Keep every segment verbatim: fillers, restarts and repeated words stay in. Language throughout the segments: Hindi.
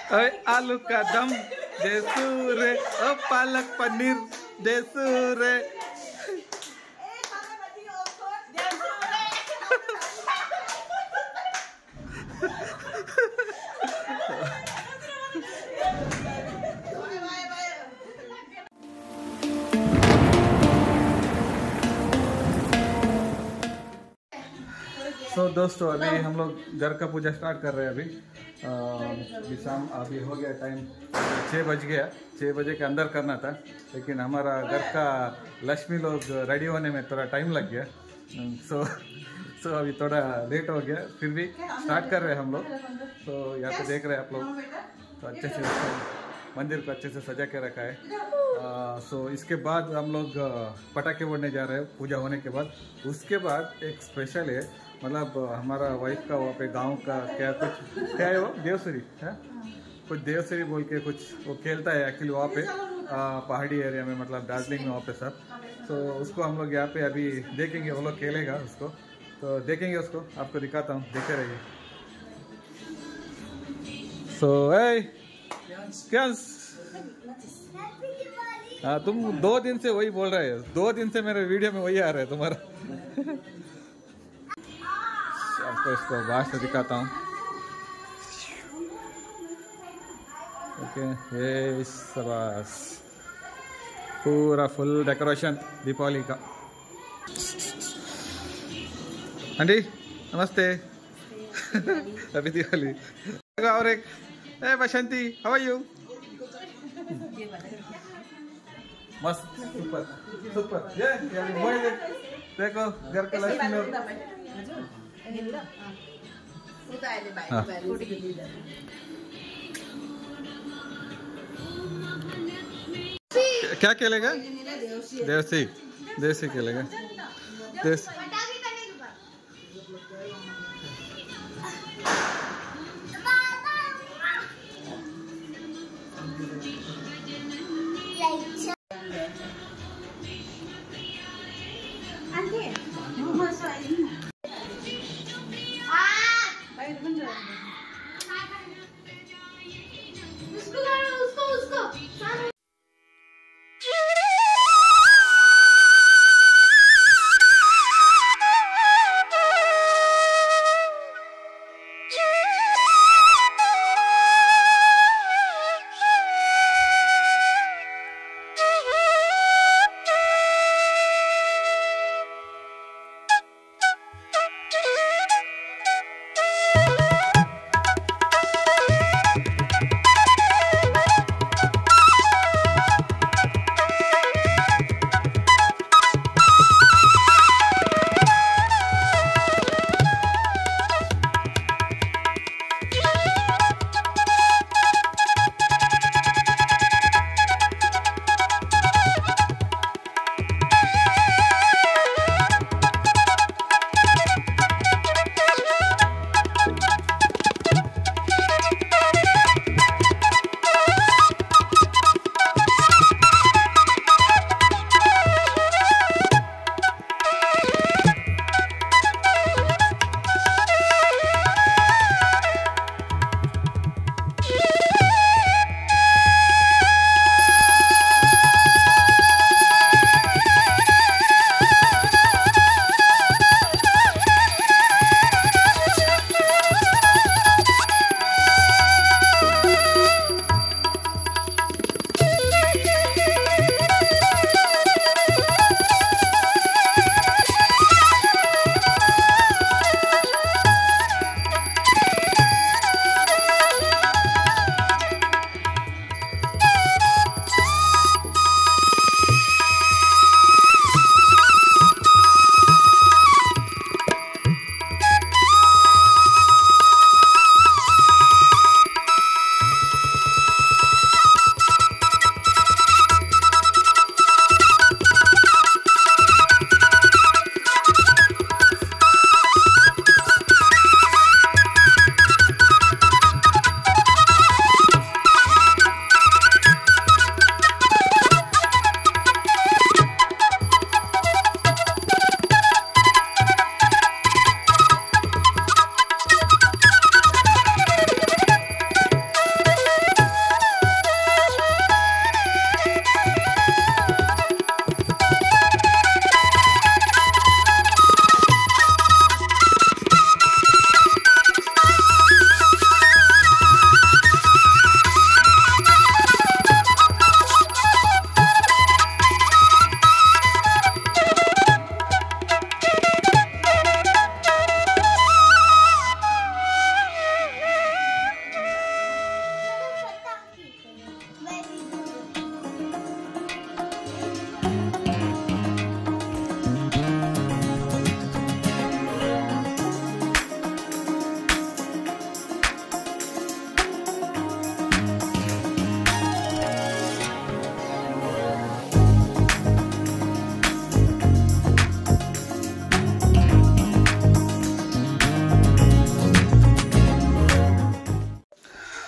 अरे आलू का दम देसूरे, ओ पालक पनीर देसूरे। तो दोस्तों अभी हम लोग घर का पूजा स्टार्ट कर रहे हैं। अभी अभी शाम अभी हो गया टाइम छः बज गया। छः बजे के अंदर करना था, लेकिन हमारा घर का लक्ष्मी लोग रेडी होने में थोड़ा टाइम लग गया। सो सो अभी थोड़ा लेट हो गया, फिर भी स्टार्ट कर रहे हैं हम लोग। तो यहाँ पे देख रहे हैं आप लोग, तो अच्छे से मंदिर को अच्छे से सजा के रखा है। सो so, इसके बाद हम लोग पटाखे फोड़ने जा रहे हैं पूजा होने के बाद। उसके बाद एक स्पेशल है, मतलब हमारा वाइफ का वहाँ पे गांव का क्या कुछ क्या है वो देवसरी है, कुछ देवसरी बोल के कुछ वो खेलता है एक्चुअली वहाँ पे आ, पहाड़ी एरिया में, मतलब दार्जिलिंग में वहाँ पे सब। तो उसको हम लोग यहाँ पे अभी देखेंगे, वो लोग खेलेगा उसको, तो देखेंगे उसको, आपको दिखाता हूँ, देखे रहिए। सो hey, क्या हाँ, तुम दो दिन से वही बोल रहे हो, दो दिन से मेरे वीडियो में वही आ रहा है तुम्हारा। आपको इसको बाहर से दिखाता हूँ। ओके, ये शाबाश, पूरा फुल डेकोरेशन दीपावली का। हाँ जी, नमस्ते। हैप्पी दिवाली। और एक ए बसंती, हाउ आर यू? मस्त, सुपर सुपर। ये ये देखो घर का लक्ष्मी लोग। हाँ। क्या खेलेगा? देवसी देवसी खेलेगा। देवसी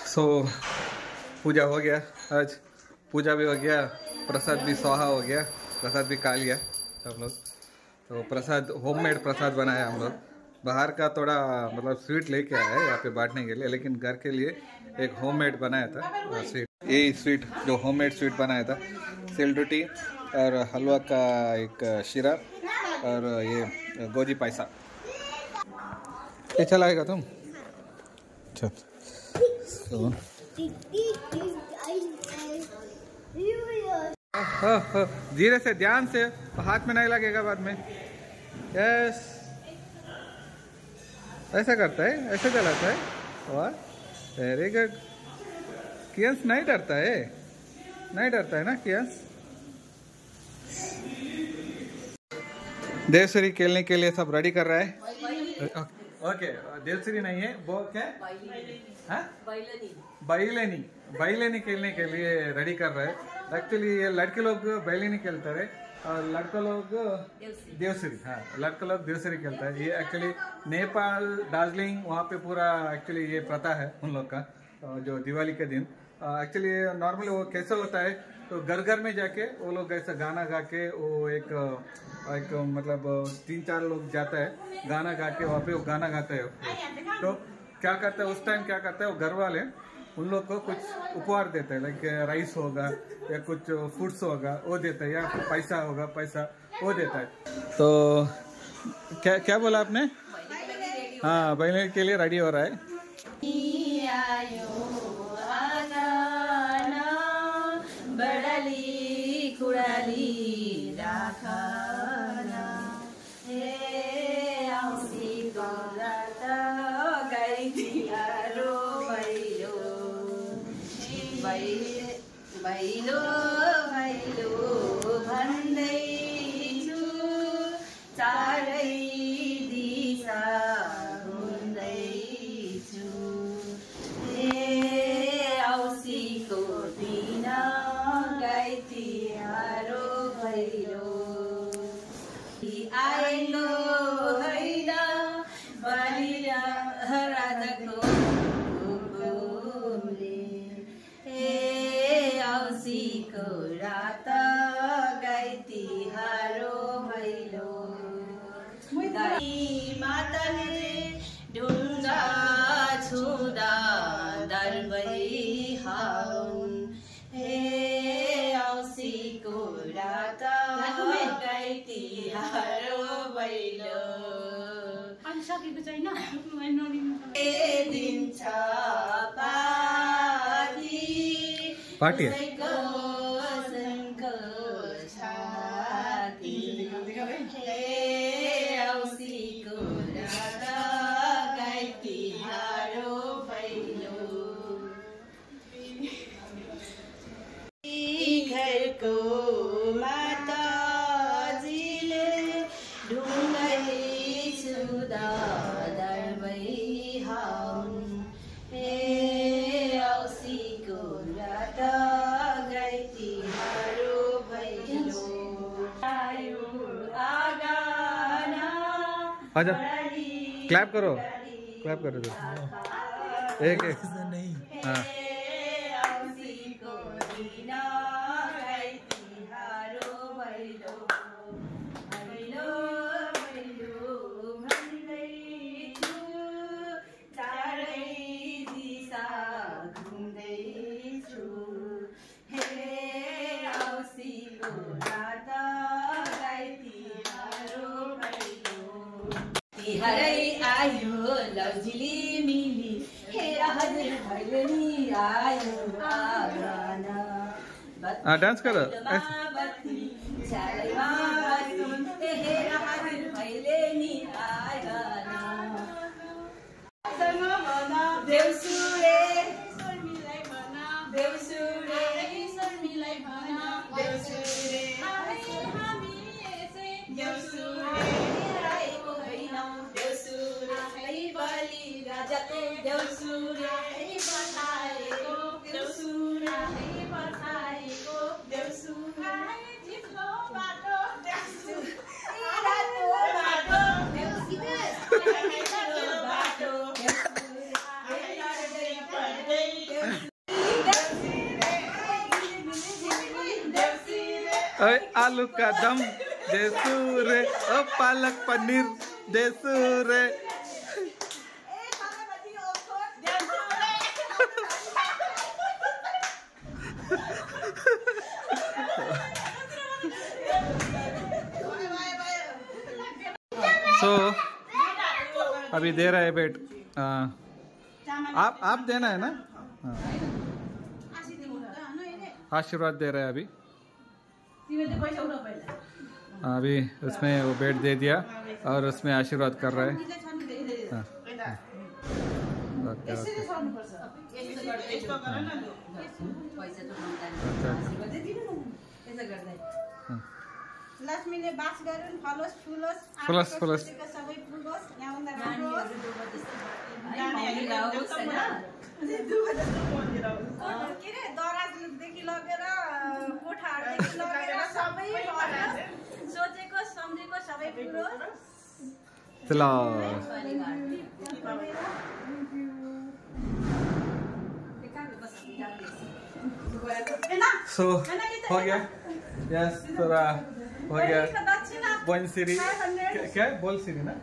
सो पूजा हो गया, आज पूजा भी हो गया, प्रसाद भी स्वाहा हो गया, प्रसाद भी खा लिया सब लोग। तो प्रसाद होममेड प्रसाद बनाया हम लोग, बाहर का थोड़ा मतलब स्वीट लेके आया है यहाँ पे बांटने के लिए, लेकिन घर के लिए एक होममेड बनाया था स्वीट। यही स्वीट जो होममेड स्वीट बनाया था, सिल रोटी और हलवा का एक शीरा और ये गोजी पायसा। ये चलाएगा तुम? चल so. धीरे से, ध्यान से, हाथ में नहीं लगेगा बाद में। यस, ऐसा करता है, ऐसा चलाता है। वाह, वेरी गुड। कियांस नहीं डरता है, नहीं डरता है ना कियांस। देवश्री खेलने के लिए सब रेडी कर रहा है। ओके, देवश्री नहीं है वो क्या है, बैलेनी। बैलेनी खेलने के लिए रेडी कर रहे हैं। एक्चुअली ये लड़के लोग बैलेनी खेलते हैं और लड़का लोग देवश्री। हाँ, लड़का लोग देवश्री खेलता है। ये एक्चुअली नेपाल, दार्जिलिंग वहाँ पे पूरा एक्चुअली ये प्रथा है उन लोग का, जो दिवाली के दिन। एक्चुअली नॉर्मली वो कैसे होता है, तो घर घर में जाके वो लोग ऐसा गाना गा के, वो एक एक मतलब तीन चार लोग जाता है गाना गा के, वहाँ पे वो गाना गाता है। तो क्या करता है उस टाइम, क्या करता है वो घर वाले उन लोग को कुछ उपहार देते हैं, लाइक राइस होगा या कुछ फूड्स होगा वो देता है, या फिर पैसा होगा, पैसा वो देता है। तो क्या क्या बोला आपने? हाँ, बैलेनी के लिए रेडी हो रहा है। बड़ली कुड़ाली राखाना हे औसी गोरात गई तिहारो भैलो भैलो भैलो भन्दैछु चारै दिशा घुम्दैछु हे औसीको दिन तिहारो भैलो आएलो होइन बलिया राजाको घुमले हे औसीको रात गाई तिहारो भैलो गाई माताले ढुङ्गा छुँदा दरबै हाउन् हे औसीको रात गाई तिहारो भैलो सकेको छैन ए दिन छ पार्टी पार्टी छाती हे औसीको रात गाई तिहारो भैलो घरको माताजीले ढुङ्गै छुँदा दरबै हाउन् हे औसीको रात गाई तिहारो भैलो आयो आगाना। आजा, क्लैप करो, क्लैप करो तो एक एक नहीं। हाँ, तिहारै आयो लौजिली मिली हेर हजुर भैलेनी आयो आगाना। हाँ, डांस करो। चारैमा बसुन् हेर हजुर भैलेनी आगाना। देउसुरे देउसुरे देउसुरे बलि राजाको देउसुरे बसाएको देउसुरे बसाएको देउसुरे जित्लो बाटो देउसुरे रातो बाटो देउसुरे बाटो देउसुरे लड्दै पढ्दै ओए आलू का दम देसूरे, ओ पालक पनीर देसूरे। सो so, अभी दे रहा है बेट। आ, आप आप देना है ना। हाँ। आशीर्वाद दे रहा है अभी। अभी उसमें वो बेट दे दिया और उसमें आशीर्वाद कर रहा है। हाँ। Okay okay. लक्ष्मीले बास गरुन् फलोस् फुलोस् फुलोस् फुलोस् सबै फुलोस् ल्याउँदा राम्रो के रे दराजदेखि लगेर कोठाहरूदेखि लगेर सबै सोचेको सम्झेको सबै फुलोस्। चलो सो हो गया। यस थोड़ा हो गया। वन सिरी क्या बोल सिरी ना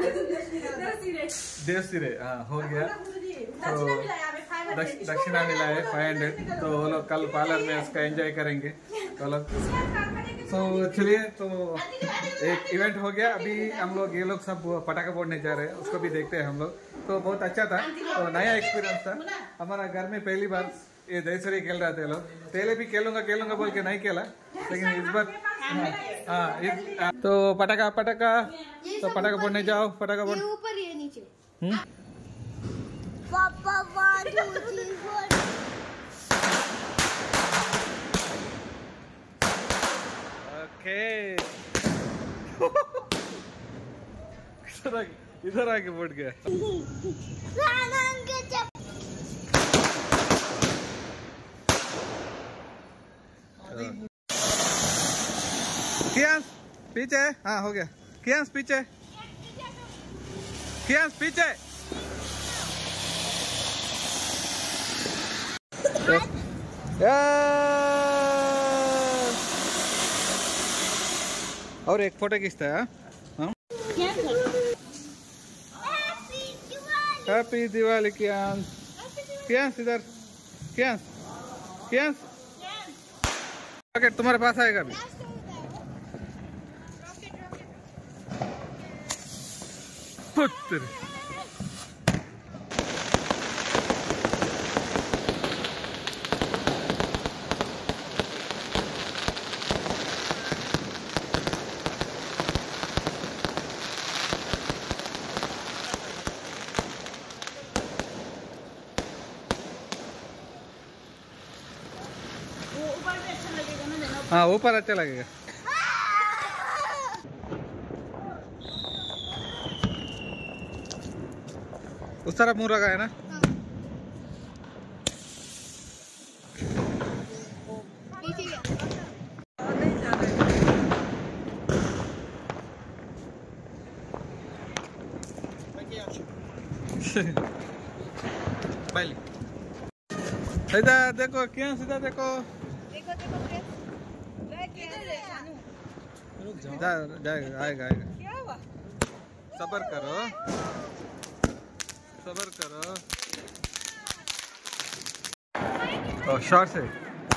देव सिरे। हाँ हो गया। तो दक्षिणा मिला है फाइव हंड्रेड। तो वो लोग कल पार्लर में उसका एंजॉय करेंगे तो लोग। तो चलिए तो एक इवेंट हो गया। अभी हम लोग ये लोग सब पटाखा फोड़ने जा रहे हैं, उसको भी देखते हैं हम लोग। तो बहुत अच्छा था, तो नया एक्सपीरियंस था हमारा। घर में पहली बार ये दहीसरी खेल रहे थे लोग। पहले भी खेलूंगा खेलूंगा बोल के नहीं खेला, लेकिन इस बार हाँ। तो पटाखा पटाखा तो पटाखा फोड़ने जाओ। पटाखा फोड़ ऊपर ये नीचे। हम्म पापा one two three four. Okay इधर आके फूट गया। कियांस पीछे। हाँ हो गया। कियांस पीछे। कियांस पीछे। और एक फोटो खींचता है। हाँ हैप्पी दिवाली कियांस। कियांस इधर। कियांस कियांस रॉकेट तुम्हारे पास आएगा अभी। पुत्र हाँ ऊपर अच्छा लगेगा। उस तरफ मुंह रखा है ना। पहले इधर देखो क्या सीधा देखो। देखो देखो जाएगा आएगा आएगा। क्या हुआ? सबर करो सबर करो। और शॉर्ट से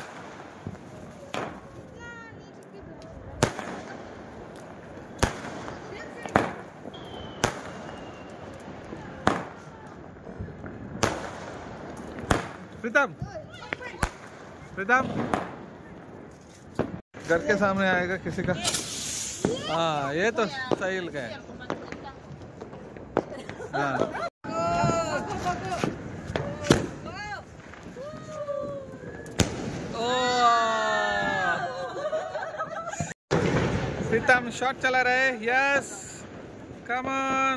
प्रीतम प्रीतम घर के सामने आएगा किसी का। हाँ ये तो सही का है। हाँ प्रीतम शॉट चला रहे। Yes come on.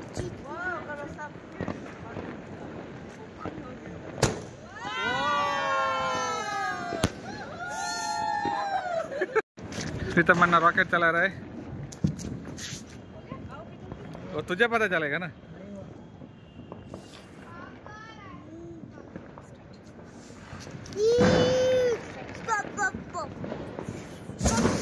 Pritam Manna rocket चला रहा है। और तुझे पता चलेगा ना। Pop, pop, pop.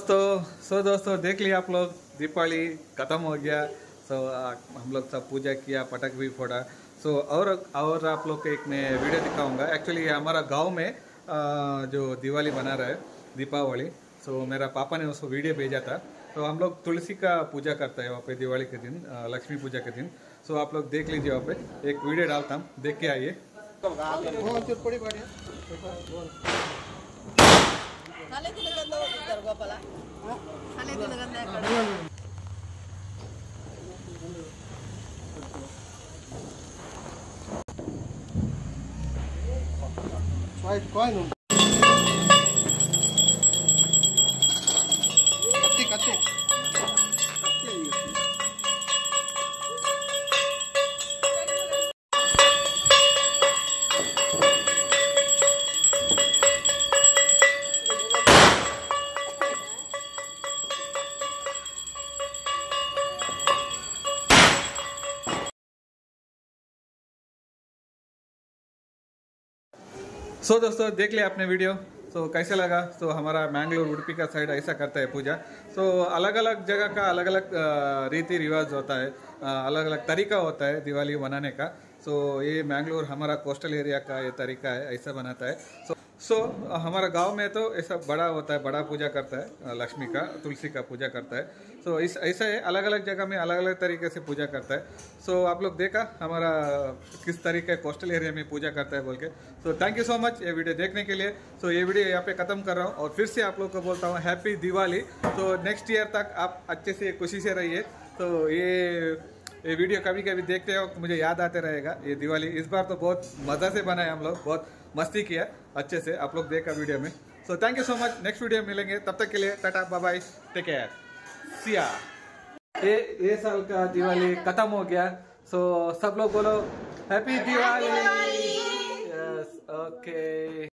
दोस्तों सो दोस्तों देख लिया आप लोग, दीपावली खत्म हो गया। सो हम लोग सब पूजा किया, पटाख भी फोड़ा। सो और और आप लोग को एक मैं वीडियो दिखाऊंगा। एक्चुअली हमारा गांव में आ, जो दिवाली बना रहा है, दीपावली। सो मेरा पापा ने उसको वीडियो भेजा था। तो हम लोग तुलसी का पूजा करते हैं वहाँ पे दिवाली के दिन, आ, लक्ष्मी पूजा के दिन। सो आप लोग देख लीजिए, वहाँ पे एक वीडियो डालता हूँ, देख के आइए। सो so, दोस्तों देख लिया आपने वीडियो। सो so, कैसे लगा? सो so, हमारा मैंगलोर उडुपी का साइड ऐसा करता है पूजा। सो so, अलग अलग जगह का अलग अलग रीति रिवाज होता है, अलग अलग तरीका होता है दिवाली बनाने का। सो so, ये मैंगलोर हमारा कोस्टल एरिया का ये तरीका है, ऐसा बनाता है। सो so, सो so, हमारा गांव में तो ऐसा बड़ा होता है, बड़ा पूजा करता है, लक्ष्मी का, तुलसी का पूजा करता है। सो so, इस ऐसा है, अलग अलग जगह में अलग अलग तरीके से पूजा करता है। सो so, आप लोग देखा हमारा किस तरीके कोस्टल एरिया में पूजा करता है बोल के। So thank you so much ये वीडियो देखने के लिए। सो so, ये वीडियो यहाँ पे ख़त्म कर रहा हूँ और फिर से आप लोग को बोलता हूँ हैप्पी दिवाली। तो नेक्स्ट ईयर तक आप अच्छे से खुशी से रहिए। तो ये ये वीडियो कभी कभी देखते हो मुझे याद आते रहेगा ये दिवाली। इस बार तो बहुत मज़ा से बनाए हम लोग, बहुत मस्ती किया अच्छे से, आप लोग देखा वीडियो में। So thank you so much, next video में मिलेंगे, तब तक के लिए tata bye bye, take care, see ya. ये ये साल का दिवाली खत्म हो गया। सो सब लोग बोलो हैप्पी दिवाली। Yes okay.